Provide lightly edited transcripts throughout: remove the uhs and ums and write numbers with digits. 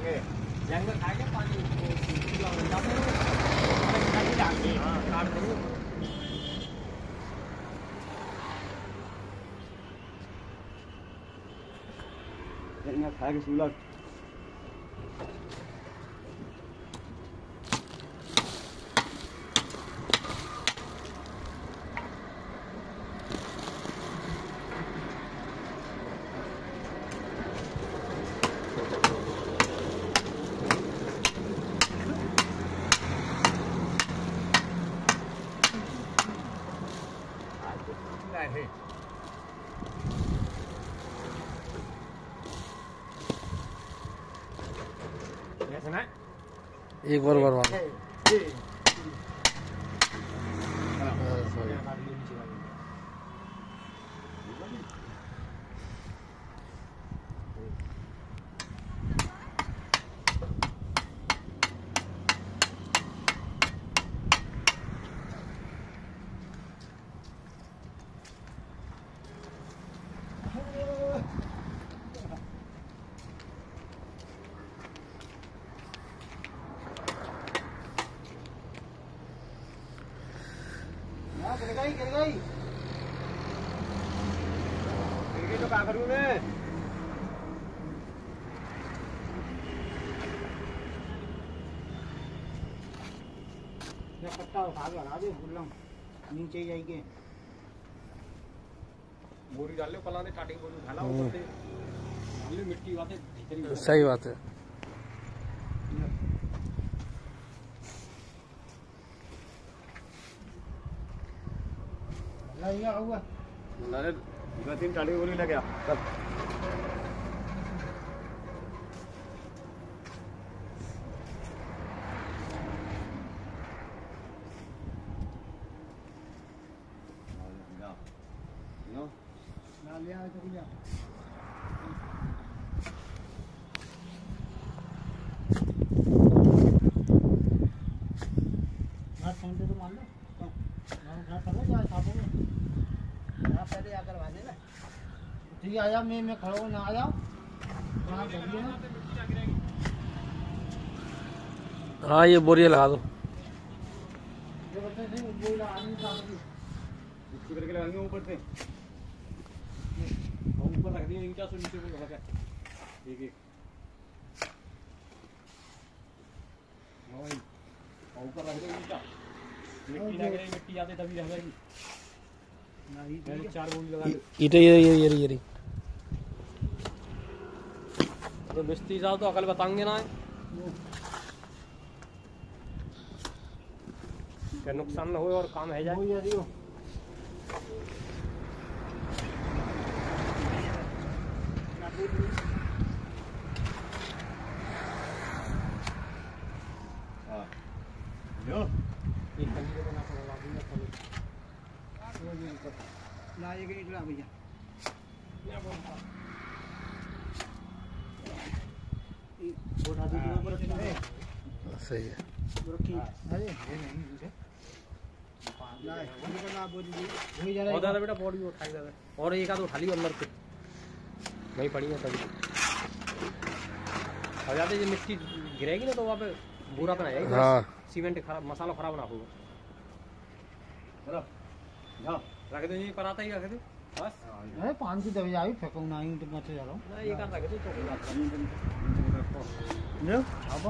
जंग खा के पानी हाँ काट दो खा के सुला है एक बार बर्बाद गिर गई तो क्या करूँ मैं पत्ता उठा के हटा दे बोल रहा हूँ नीचे ही जाएगी बोरी डाल लो पला दे स्टार्टिंग बोरी उठा लो ऊपर से मिट्टी बातें सही बात है हुआ तीन गाड़ी बोली लग गया तो मान लो पहले आकर बांधे ना ठीक है आ जाओ मैं खड़ा हूँ ना आ जाओ हाँ ये बोरिया लगा दो करके लगाएंगे ऊपर से ऊपर रख दिए ईंटा से नीचे को लगा एक एक ऊपर रख दो ईंटा मिट्टी ना गिरे मिट्टी आते तभी रह जाएगी चार बोरी लगा ईटे ये तो मिस्त्री जाओ तो अकल बताएंगे ना क्या नुकसान न हो और काम है जाए भैया सही है बहुत ज्यादा बेटा बॉडी उठाई ज्यादा और एक आध उठा ली अंदर से नहीं पड़ी है तभी और ज्यादा ये मिट्टी गिरेगी ना तो वहाँ पे बुरा बना जाएगा हाँ सीमेंट खराब मसाला खराब ना होगा रख दो ये पर आता ही रख दो बस अरे 5 की दवाई आई फेंकूं ना ही तो मत जा रहा हूं ना ये कर रख दो तो कोई बात ले अब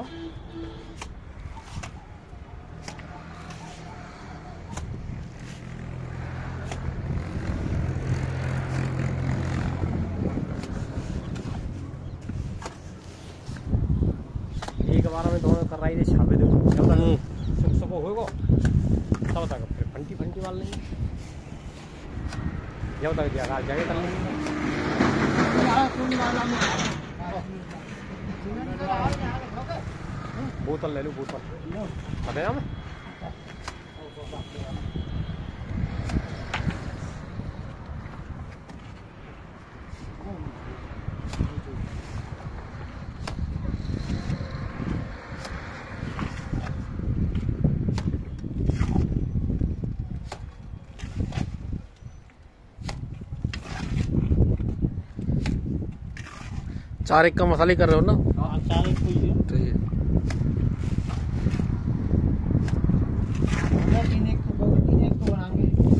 एक बार में दोनों कर रही थी छापे दो सुख सुख होगा तब तक फिर फंटी फंटी वाल लेंगे जब तक जगह जगह कर लेंगे बोतल ले लो बोतल पता है हमें चार एक का मसाले कर रहे हो ना। चार एक कोई है सही है। तीन एक तो बनाएंगे।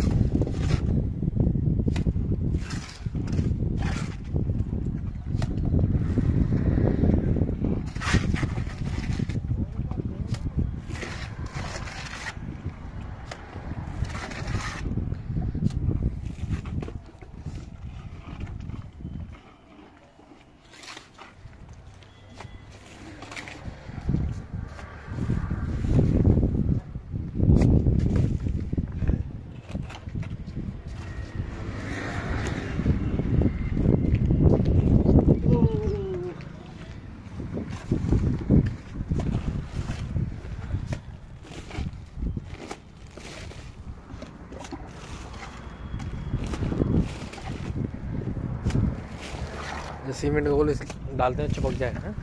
जो सीमेंट का गोल डालते हैं चिपक जाए। हाँ?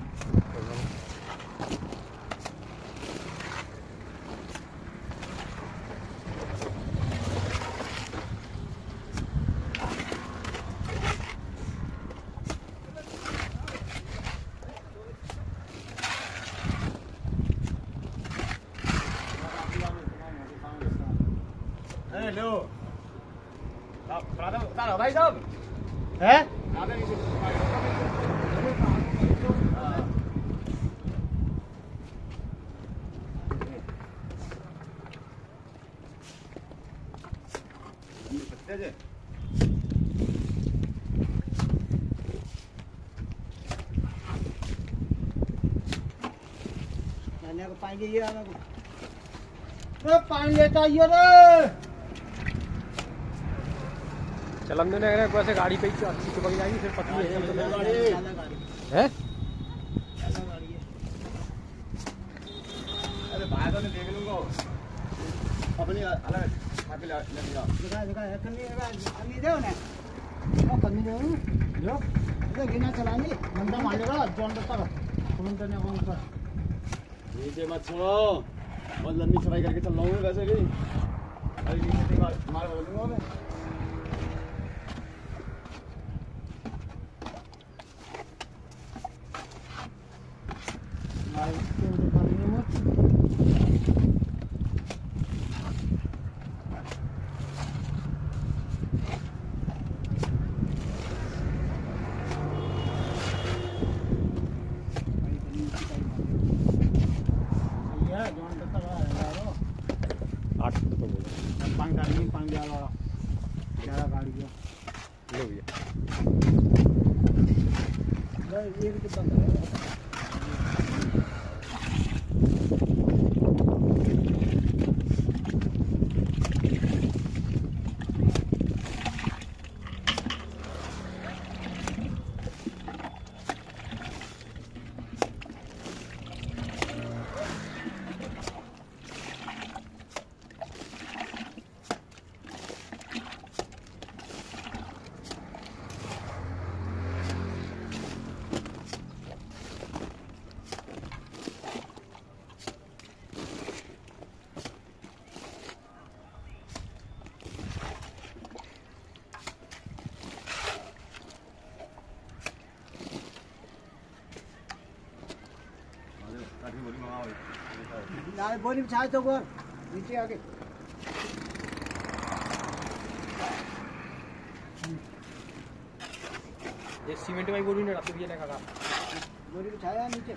हेलो तारा भाई साहब है पानी पानी लेता आइयो रे। चलन देने वैसे गाड़ी पे ही अच्छी चिपक जाएगी फिर पतली है। अरे भाई तो देख लूंगा अपनी अलग खाके ले कन्नी दो ना वो कन्नी दो जो इधर गिना चलानी मंदा मारेगा जॉन दत्ता का कौन करने कौन का नीचे मत छोड़ो बहुत लंबी चढ़ाई करके चल रहा हूँ वैसे भी अरे नीचे मार बोल दूंगा मैं बोली बिछाए तो गोर नीचे आके ये सीमेंट वाली बोरी ने रख दिया ना काका बोरी बिछाया नीचे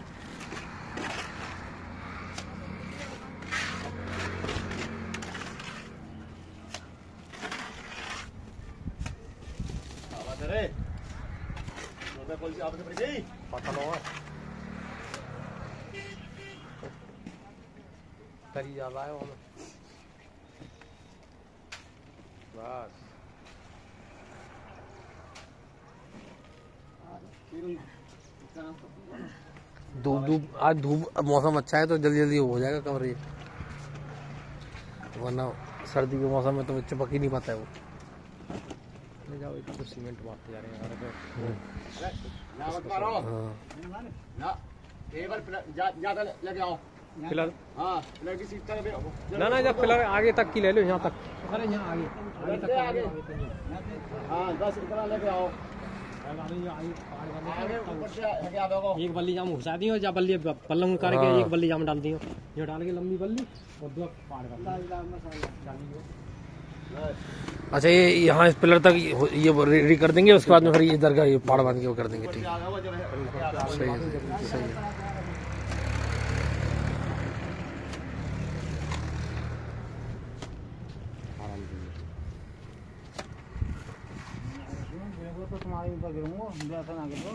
आवाज रे तो मैं कौन सी आपसे पड़ी गई पता ना तरी ज्यादा है वो बस धूप आज धूप मौसम अच्छा है तो जल्दी जल्दी हो जाएगा कवर ये, वरना सर्दी के मौसम में तो चिपक ही नहीं पाता है वो। ले जाओ इधर तो सीमेंट मारते जा रहे हैं ना मत मारो हाँ ना टेबल ज्यादा लेके आओ फिलहाल हाँ लड़की सीट तक ना इधर फिलहाल आगे तक की ले लो यहाँ तक अरे यहाँ आगे आगे हाँ 10 इतना लेके आओ एक बल्ली जाम घुसा दी हो, या बल्ली पल्लंग करके एक बल्ली जाम डाल दी हो, ये डाल के लंबी बल्ली और दो पाड़ डाली हो। अच्छा ये यहाँ इस पिलर तक ये रेडी कर देंगे, उसके बाद में फिर इधर का ये पाड़ बांध के वो कर देंगे। ठीक है, सही है, सही है। तो तुम्हारे ऊपर गिरूंगा, जैसा ना गिरो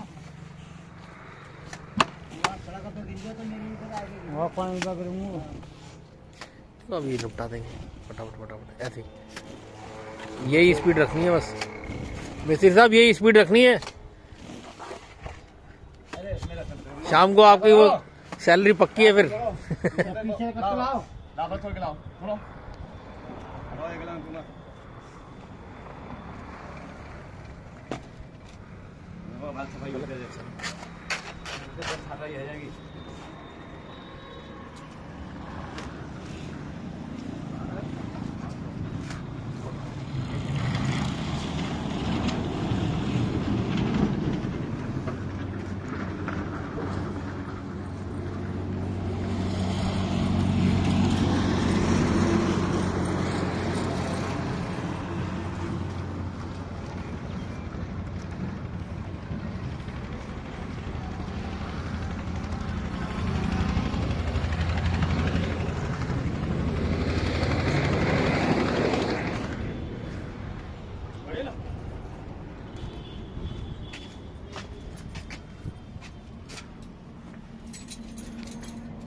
सड़क तो गिर गया तो मेरे ऊपर आ गई और पानी ऊपर गिरूंगा। तो अब ये निपटा देंगे फटाफट फटाफट ऐसे। यही स्पीड रखनी है बस मिस्त्री साहब, यही स्पीड रखनी है। शाम को आपकी वो सैलरी पक्की है फिर। पीछे कट लाओ, लाओ छोड़ के लाओ, छोड़ो एक लाख तुम बात सफाई करते हैं, छाता ही है जाएगी।